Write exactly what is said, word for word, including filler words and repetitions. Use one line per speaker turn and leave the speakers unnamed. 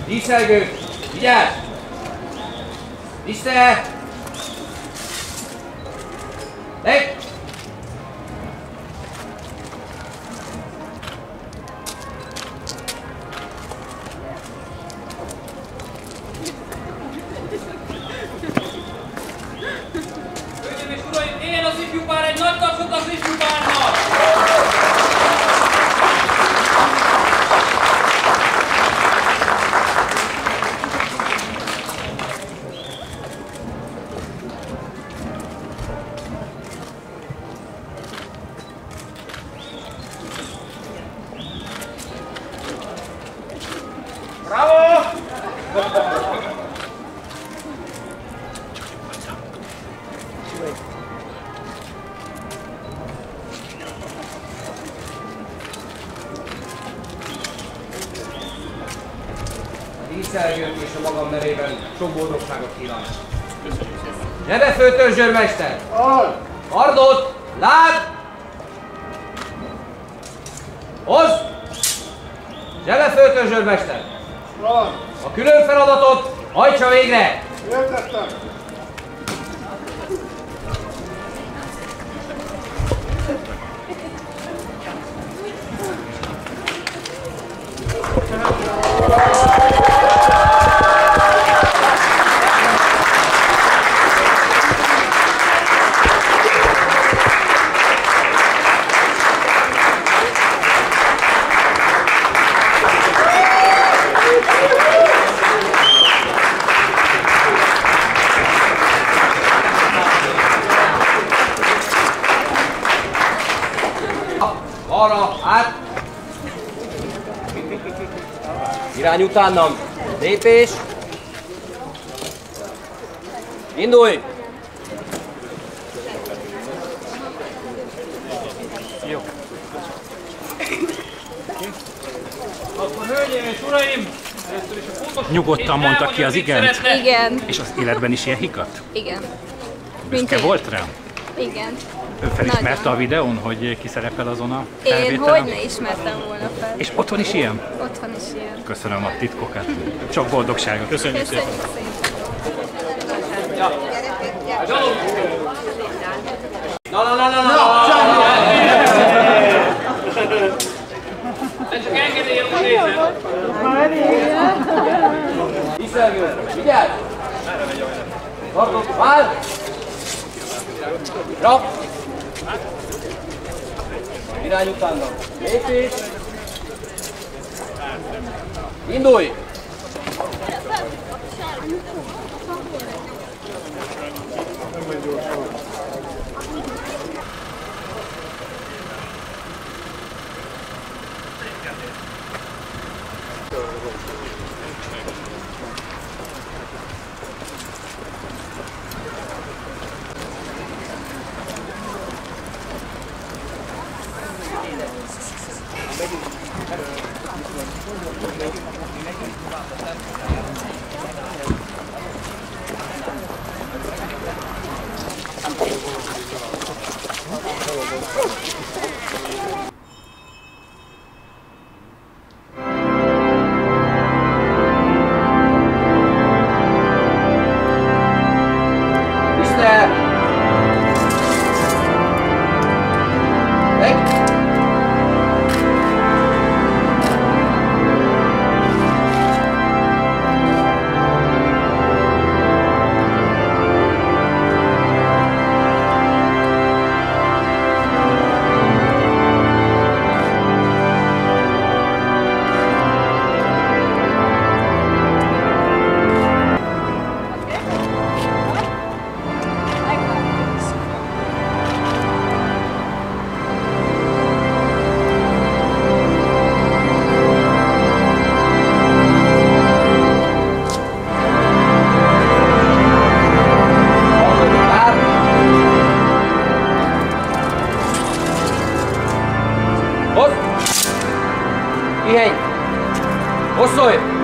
Díszelgő! Vigyázz! Vissza! Leg!
Hölgyeim és uraim, éljen az ifjúpár, egy nagy tapsot az ifjúpárnak!
Bravo! A díszelgők és a magam nevében sok boldogságot kívánok. Zsebefő törzsőrmester! Kardot! Láb! Hozd! Zsebefő törzsőrmester! A külön feladatot hajtsa végre!
Értettem!
Arra, át! Irány utánam! Lépés! Indulj!
Jó. Akkor hölgyeim és uraim, először is a fontos...
Nyugodtan mondta ki az igent?
Igen.
És az életben is ilyen hikat?
Igen.
Büszke
én.
volt rá?
Igen.
Ő felismerte
Nagyon.
a videón, hogy ki szerepel azon a
Én
felvételen?
hogy ne ismertem volna fel.
És otthon is ilyen?
Otthon is ilyen.
Köszönöm a titkokat. Sok boldogságot. Köszönjük
Köszönjük szépen.
Na, na, na, na, na!
Ez csak engedélye, úgy nézem.
Díszelgő! Vigyázz! Kardot! Vár! Rap! Irány utánam! Lépés! Indulj! Pihenj! Hosszolj!